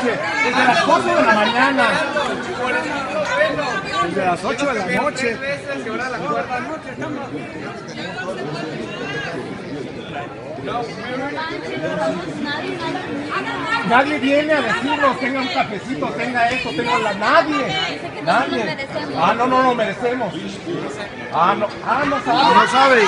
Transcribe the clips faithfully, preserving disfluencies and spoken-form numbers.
noche, desde las cuatro de la mañana. Desde las ocho de la noche. Nadie viene a decirnos, tenga un cafecito, tenga esto, tenga la... Nadie. Nadie. Ah, no, no, no merecemos. Ah, no, ah, no sabe. No sabe.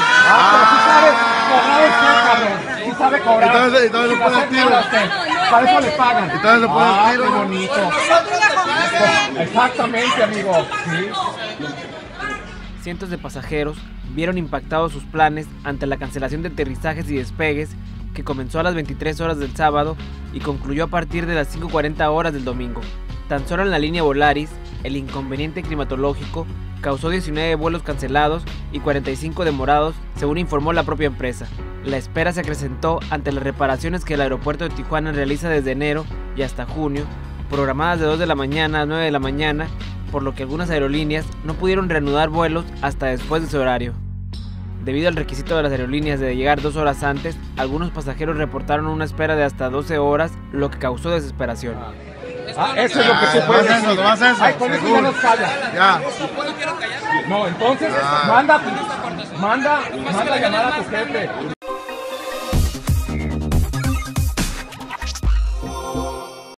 Ah, pero sí sabe cobrar usted, cabrón. Sí sabe cobrar. Entonces, entonces le pone el tiro. Para eso le pagan. Entonces le pone el tiro. Ah, qué bonito. Exactamente, amigo. Sí. Cientos de pasajeros vieron impactados sus planes ante la cancelación de aterrizajes y despegues que comenzó a las veintitrés horas del sábado y concluyó a partir de las cinco cuarenta horas del domingo. Tan solo en la línea Volaris, el inconveniente climatológico causó diecinueve vuelos cancelados y cuarenta y cinco demorados, según informó la propia empresa. La espera se acrecentó ante las reparaciones que el aeropuerto de Tijuana realiza desde enero y hasta junio, programadas de dos de la mañana a nueve de la mañana, por lo que algunas aerolíneas no pudieron reanudar vuelos hasta después de su horario. Debido al requisito de las aerolíneas de llegar dos horas antes, algunos pasajeros reportaron una espera de hasta doce horas, lo que causó desesperación. Ah, eso es lo que tú puedes decir. decir. Más eso, Ay, con eso ya nos calla. Ya. No, entonces, manda, manda, manda a llamar a tu jefe.